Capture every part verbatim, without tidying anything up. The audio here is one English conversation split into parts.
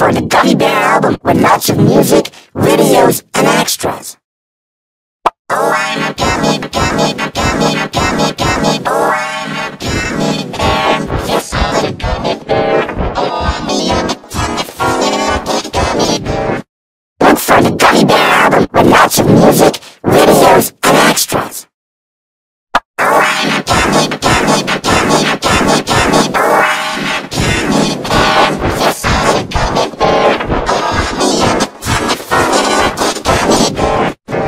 for the Gummy Bear album with lots of music, videos, and extras. Oh, I'm a gummy, gummy, gummy, gummy, gummy. Oh, I'm a gummy bear. Yes, I'm a gummy bear. Oh, I'm a gummy bear. Look for the Gummy Bear album with lots of music, videos, and extras. Oh, I'm a gummy, gummy, gummy, gummy, gummy. Oh, I'm a gummy bear. Yes, I'm a gummy bear. Oh, I'm a gummy bear.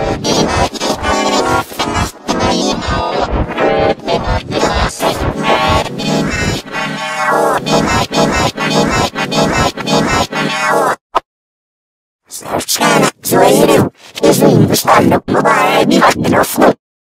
Słowczana, złejdu, jest nim wyszłano, mobile, mi chodźmy na flu.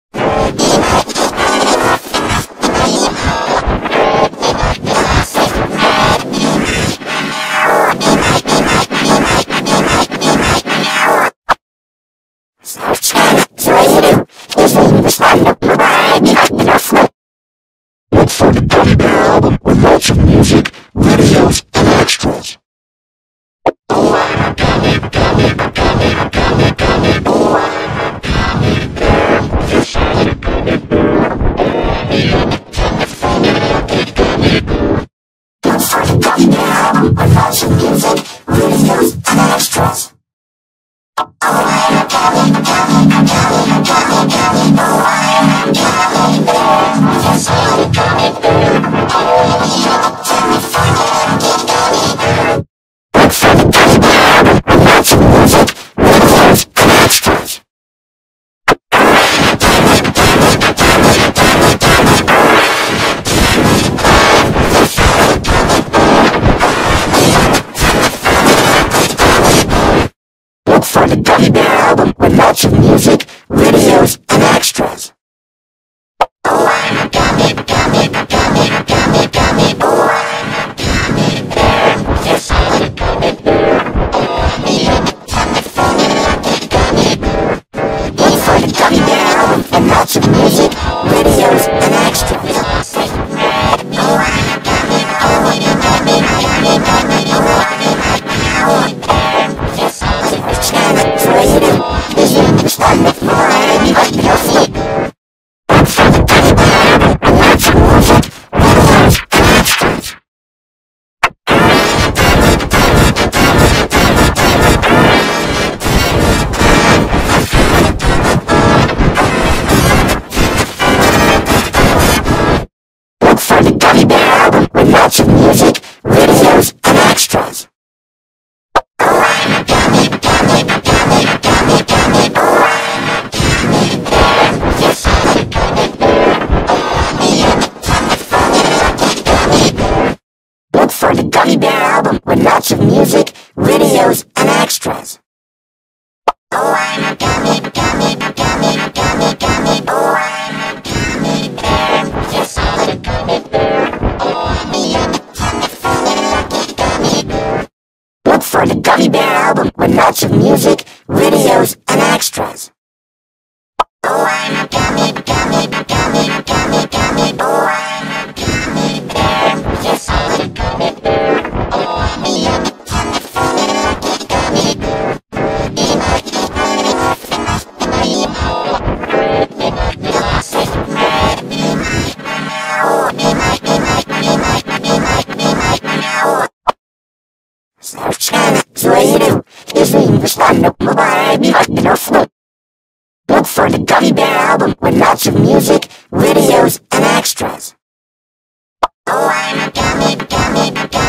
Słowczana, złejdu, jest nim wyszłano, mobile, mi chodźmy na flu. Look for the Gummy Bear album with lots of music, videos, and extras. Oh, I'm a gummy, gummy, gummy, gummy, gummy. Oh, I'm a gummy bear. Yes, I'm a gummy bear. Oh, I'm a gummy, funny, gummy bear. Look for the Gummy Bear album with lots of music, videos, and extras. Oh, I'm a gummy, gummy, gummy, gummy, gummy. Oh, I'm a gummy bear. Yes, I'm a gummy bear. Oh, I'm a gummy, funny, gummy bear. Look for the Gummy Bear album with lots of music, videos, and extras. Look for the Gummy Bear album with lots of music, videos, and extras. Oh, I'm a gummy, gummy, gummy, gummy, gummy. Oh, I'm a gummy bear. Yes, I'm a gummy bear. Oh, I'm a gummy, funny, gummy bear. Look for the Gummy Bear album with lots of music, videos, and extras. Oh, I'm a gummy, oh, I'm a gummy, gummy, gummy. Oh, I'm a gummy bear. Yes, I'm a gummy, złejdu, jest nim wyszłano, mobile, mi chodźmy na flu. Look for the Gummy Bear album with lots of music, videos, and extras. Look for the Gummy Bear album with lots of music, videos, and extras. Oh, I'm a gummy, gummy, gummy, gummy, gummy. Oh, I'm a gummy bear. Yes, I'm a gummy bear. Oh, I'm a gummy, funny, gummy bear. Look for the Gummy Bear album with lots of music, videos, and extras. Oh, I'm a gummy, gummy, gummy, gummy, gummy. Oh, I'm a gummy bear. Yes, I'm a gummy bear. Oh, I'm a gummy, funny, gummy bear. Look for the Gummy Bear album with lots of music, videos, and extras. Oh, I'm a gummy, gummy, gummy, gummy, gummy. Oh, I'm a gummy bear. Yes, I'm a gummy bear. Oh, I'm a gummy, funny, gummy bear. Słowczana, złejdu, jest nim wyszłano, mobile, mi chodźmy na flu. Look for the Gummy Bear album with lots of music, videos, and extras. Oh, I'm a gummy, gummy, gummy.